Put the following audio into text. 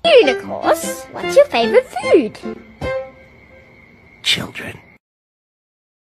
Food, of course. What's your favourite food? Children.